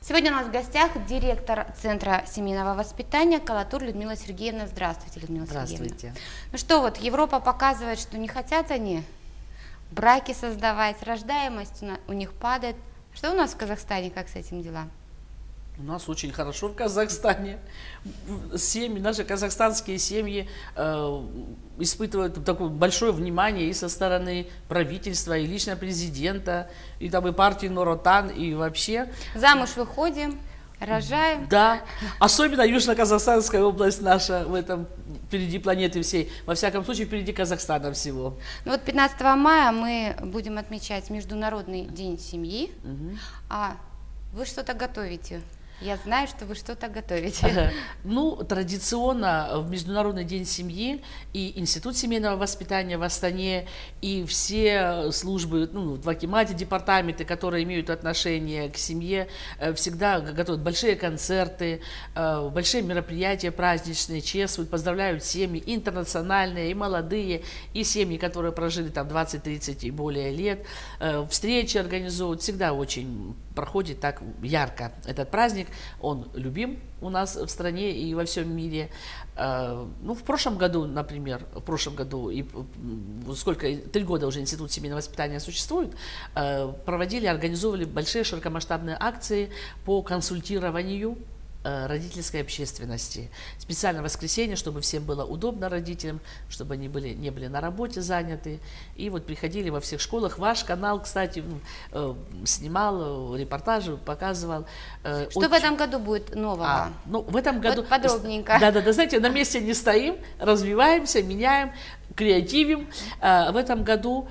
Сегодня у нас в гостях директор Центра семейного воспитания Колотур Людмила Сергеевна. Здравствуйте, Людмила Сергеевна. Здравствуйте. Ну что, вот Европа показывает, что не хотят они браки создавать, рождаемость у них падает. Что у нас в Казахстане, как с этим дела? У нас очень хорошо в Казахстане. Семьи, наши казахстанские семьи испытывают такое большое внимание и со стороны правительства, и лично президента, и там и партии Нур Отан, и вообще. Замуж выходим, рожаем. Да, особенно Южно-Казахстанская область наша в этом впереди планеты всей, во всяком случае впереди Казахстана всего. Ну вот 15 мая мы будем отмечать Международный день семьи. А вы что-то готовите? Я знаю, что вы что-то готовите. Ну, традиционно в Международный день семьи и Институт семейного воспитания в Астане, и все службы, в акимате, департаменты, которые имеют отношение к семье, всегда готовят большие концерты, большие мероприятия праздничные, чествуют, поздравляют семьи, и интернациональные, и молодые, и семьи, которые прожили там 20-30 и более лет. Встречи организуют, всегда очень проходит так ярко этот праздник. Он любим у нас в стране и во всем мире. Ну, в прошлом году, например, и сколько, 3 года уже Институт семейного воспитания существует, проводили, организовывали большие широкомасштабные акции по консультированию родительской общественности. Специально в воскресенье, чтобы всем было удобно родителям, чтобы они не были на работе заняты. И вот приходили во всех школах. Ваш канал, кстати, снимал репортажи, показывал. Что в этом году будет нового? Ну, в этом году... Вот подробненько. Да, знаете, на месте не стоим, развиваемся, меняем, креативим. В этом году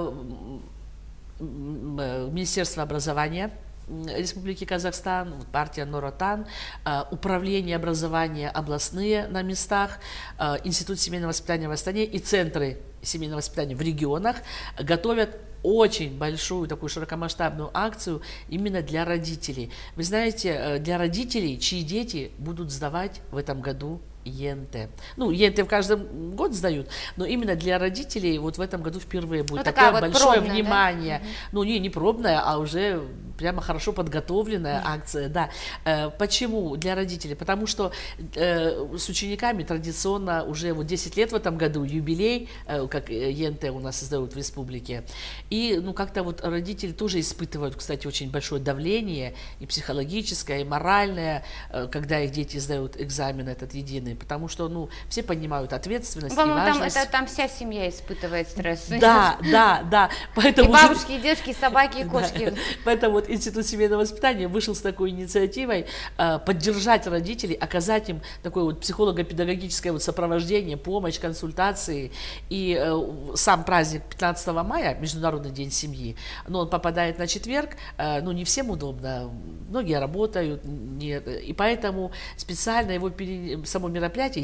Министерство образования Республики Казахстан, партия Нур Отан, управление образования областные на местах, Институт семейного воспитания в Астане и центры семейного воспитания в регионах готовят очень большую такую широкомасштабную акцию именно для родителей. Вы знаете, для родителей, чьи дети будут сдавать в этом году ЕНТ. Ну, ЕНТ в каждом год сдают, но именно для родителей вот в этом году впервые будет такое вот большое пробная, внимание. Да? Ну, не пробная, а уже прямо хорошо подготовленная акция, да. Почему для родителей? Потому что с учениками традиционно уже вот 10 лет в этом году юбилей, как ЕНТ у нас создают в республике. И, как-то вот родители тоже испытывают, кстати, очень большое давление и психологическое, и моральное, когда их дети сдают экзамен этот единый. Потому что, все понимают ответственность и важность. Там вся семья испытывает стресс. Да. Поэтому и бабушки, и дедушки, и собаки, и кошки. Поэтому вот Институт семейного воспитания вышел с такой инициативой поддержать родителей, оказать им такое вот психолого-педагогическое вот сопровождение, помощь, консультации. И сам праздник 15 мая, Международный день семьи, но он попадает на четверг, не всем удобно, многие работают, и поэтому специально само мероприятие,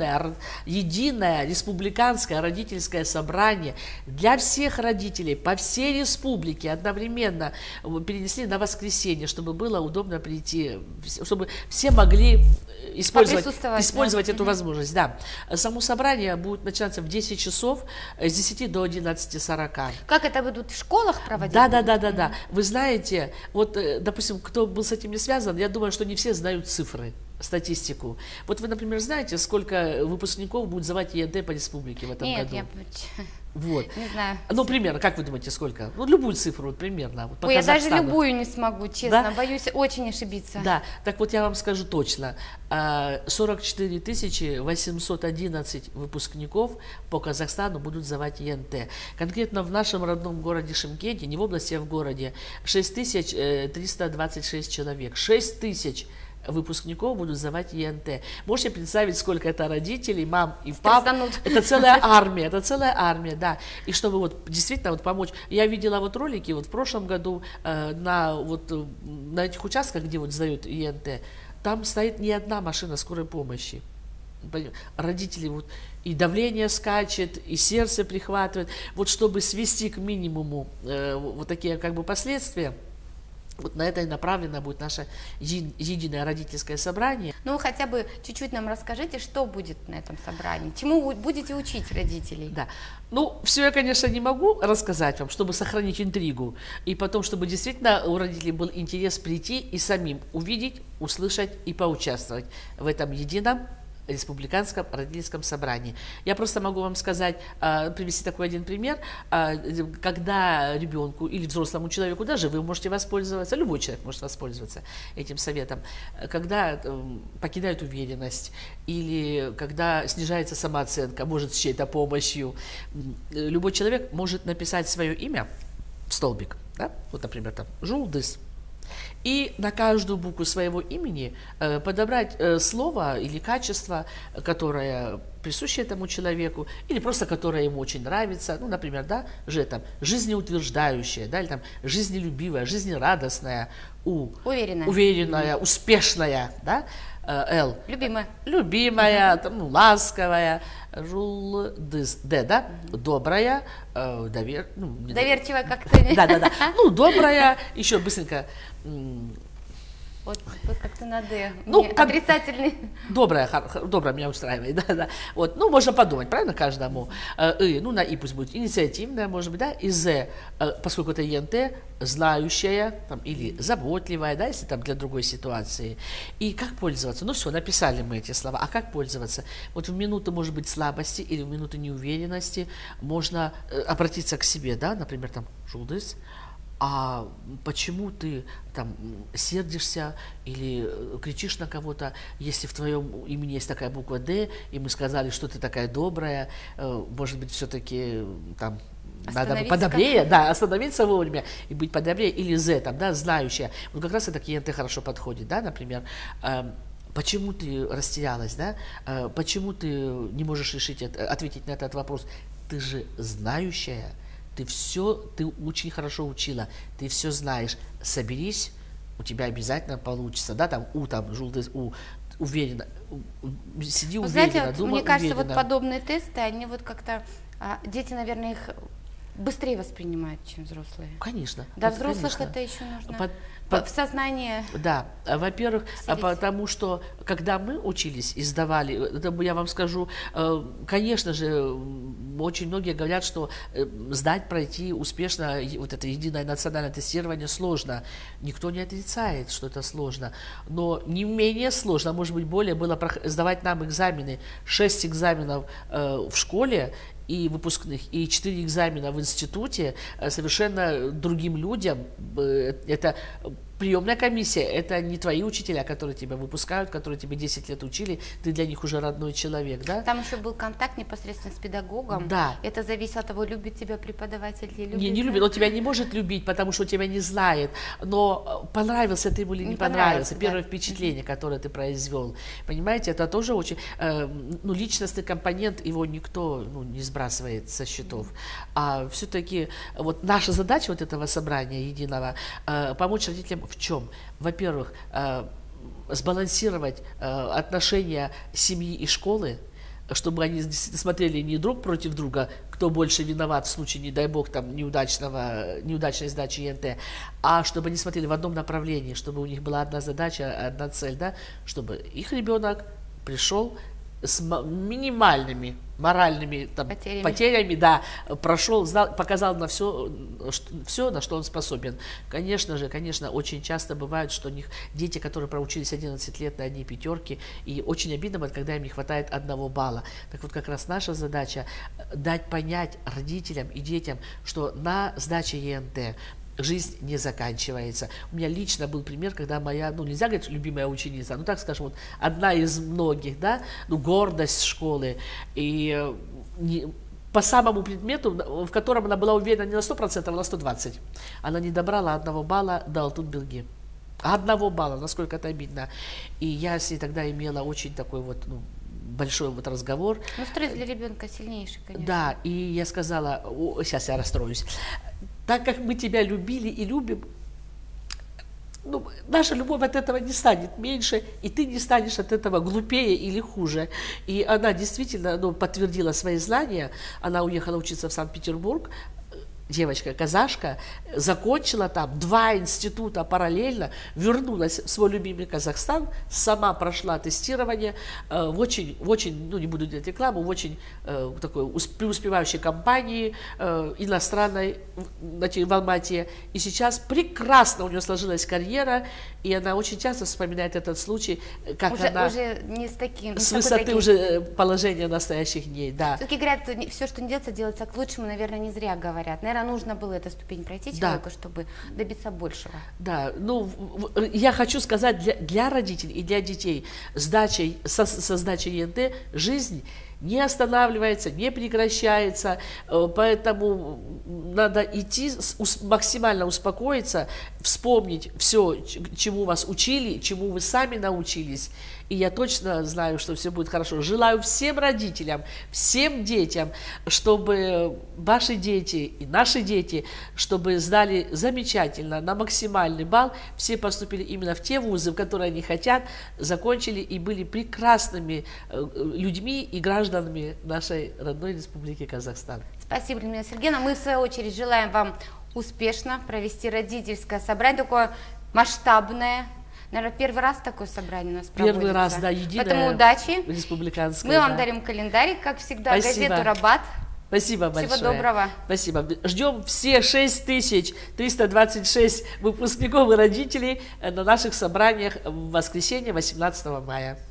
единое республиканское родительское собрание для всех родителей по всей республике одновременно перенесли на воскресенье, чтобы было удобно прийти, чтобы все могли использовать эту возможность. Да. Само собрание будет начинаться в 10 часов, с 10 до 11:40. Как это будут в школах проводить? Да. Вы знаете, вот, допустим, кто был с этим не связан, я думаю, что не все знают цифры, статистику. Вот вы, например, знаете, сколько выпускников будет сдавать ЕНТ по республике в этом году? Нет, вот. Не знаю. Примерно, как вы думаете, сколько? Любую цифру, вот, примерно. Вот, Ой, я даже любую не смогу, честно, да? Боюсь очень ошибиться. Да, так вот я вам скажу точно. 44 811 выпускников по Казахстану будут сдавать ЕНТ. Конкретно в нашем родном городе Шымкенте, не в области, а в городе, 6326 человек. 6000 выпускников будут сдавать ЕНТ. Можете представить, сколько это родителей, мам и пап. Это целая армия, да. И чтобы вот действительно вот помочь. Я видела вот ролики вот в прошлом году на этих участках, где вот сдают ЕНТ, там стоит не одна машина скорой помощи. Родители вот и давление скачет, и сердце прихватывает. Вот чтобы свести к минимуму вот такие как бы последствия, Вот на это и направлено будет наше единое родительское собрание. Ну, хотя бы чуть-чуть нам расскажите, что будет на этом собрании, чему вы будете учить родителей? Да. Ну, все я, конечно, не могу рассказать вам, чтобы сохранить интригу, и потом, чтобы действительно у родителей был интерес прийти и самим увидеть, услышать и поучаствовать в этом едином республиканском родительском собрании. Я просто могу вам сказать, привести такой один пример, когда ребенку или взрослому человеку, даже вы можете воспользоваться, любой человек может воспользоваться этим советом, когда покидают уверенность или когда снижается самооценка, может с чьей-то помощью, любой человек может написать свое имя в столбик, да? Вот, например, там Жулдыс. И на каждую букву своего имени подобрать слово или качество, которое присуще этому человеку, или просто которое ему очень нравится. Ну, например, да, там, жизнеутверждающее, да, или там жизнелюбивое, жизнерадостное, уверенная, успешная, да, Л. Любимая, там, ну, ласковая, да, добрая, доверчивая как-то. Да. Ну, добрая, еще быстренько. Вот как-то на Д. Ну, отрицательный. Добрая меня устраивает, да. Вот, ну, можно подумать, правильно, каждому. Ну, на И пусть будет инициативная, может быть, да, и З, поскольку это ЕНТ, знающая, там, или заботливая, да, если там для другой ситуации. И как пользоваться? Ну, все, написали мы эти слова. А как пользоваться? Вот в минуты, может быть, слабости или в минуты неуверенности можно обратиться к себе, да, например, там, Жулдыс. А почему ты там сердишься или кричишь на кого-то, если в твоем имени есть такая буква «Д», и мы сказали, что ты такая добрая, может быть, все-таки там надо бы подобрее, да, остановиться вовремя и быть подобрее, или «З», там, да, знающая. Вот как раз это к ЕНТ хорошо подходит, да, например. Почему ты растерялась, да? Почему ты не можешь ответить на этот вопрос? Ты же знающая. Ты очень хорошо учила, ты все знаешь, соберись, у тебя обязательно получится, да, там, Жулдыс, уверенно, сиди уверенно, знаете, вот, думай мне кажется, уверенно. вот подобные тесты, они вот как-то, дети, наверное, их быстрее воспринимают, чем взрослые. Конечно. До взрослых это еще нужно в сознании. Да, во-первых, потому что, когда мы учились и сдавали, это я вам скажу, конечно же, очень многие говорят, что пройти успешно вот это единое национальное тестирование сложно. Никто не отрицает, что это сложно. Но не менее сложно, может быть, более было сдавать нам экзамены, 6 экзаменов в школе, и выпускных, и 4 экзамена в институте совершенно другим людям. Это приемная комиссия, это не твои учителя, которые тебя выпускают, которые тебе 10 лет учили, ты для них уже родной человек, да? Там еще был контакт непосредственно с педагогом. Да. Это зависит от того, любит тебя преподаватель или любит. Не любит, он тебя не может любить, потому что он тебя не знает, но понравился ты ему или не понравился, первое впечатление, которое ты произвел, понимаете, это тоже очень, личностный компонент, его никто не сбрасывает со счетов, а все-таки вот наша задача вот этого собрания единого, помочь родителям в чем? Во-первых, сбалансировать отношения семьи и школы, чтобы они смотрели не друг против друга, кто больше виноват в случае, не дай бог, там, неудачной сдачи ЕНТ, а чтобы они смотрели в одном направлении, чтобы у них была одна задача, одна цель, да, чтобы их ребенок пришел с минимальными моральными потерями, да, прошел, показал на все, на что он способен. Конечно, очень часто бывает, что у них дети, которые проучились 11 лет на одни пятерки, и очень обидно будет, когда им не хватает 1 балла. Так вот, как раз наша задача дать понять родителям и детям, что на сдаче ЕНТ жизнь не заканчивается. У меня лично был пример, когда моя, нельзя говорить, любимая ученица, так скажем, вот одна из многих, да, гордость школы, и по самому предмету, в котором она была уверена не на 100%, а на 120%. Она не добрала 1 балла до Алтын-Белги. 1 балла, насколько это обидно. И я с ней тогда имела очень такой вот, большой вот разговор. Стресс для ребенка сильнейший, конечно. Да, и я сказала, сейчас я расстроюсь, так как мы тебя любили и любим, наша любовь от этого не станет меньше, и ты не станешь от этого глупее или хуже. И она действительно подтвердила свои знания, она уехала учиться в Санкт-Петербург, девочка-казашка, закончила там 2 института параллельно, вернулась в свой любимый Казахстан, сама прошла тестирование в очень, ну не буду делать рекламу, в очень такой преуспевающей компании иностранной в Алмате. И сейчас прекрасно у нее сложилась карьера, и она очень часто вспоминает этот случай, как она уже не с таким, с высоты уже положения настоящих дней. Да. Все-таки говорят, все, что не делается к лучшему, наверное, не зря говорят. Наверное, нужно было эту ступень пройти человеку, чтобы добиться большего. Да, ну, я хочу сказать, для родителей и для детей со сдачей ЕНТ жизнь не останавливается, не прекращается, поэтому надо идти, максимально успокоиться, вспомнить все, чему вас учили, чему вы сами научились, и я точно знаю, что все будет хорошо. Желаю всем родителям, всем детям, чтобы ваши дети и наши дети, чтобы сдали замечательно, на максимальный балл, все поступили именно в те вузы, в которые они хотят, закончили и были прекрасными людьми и гражданами нашей родной республики Казахстан. Спасибо, Людмила Сергеевна. Мы, в свою очередь, желаем вам успешно провести родительское собрание, такое масштабное. Наверное, первый раз такое собрание у нас проводится. Первый раз, да, единое. Поэтому удачи. Республиканское. Мы вам дарим календарь, как всегда, Спасибо. газету «Рабат». Спасибо большое. Всего доброго. Спасибо. Ждем все 6326 выпускников и родителей на наших собраниях в воскресенье 18 мая.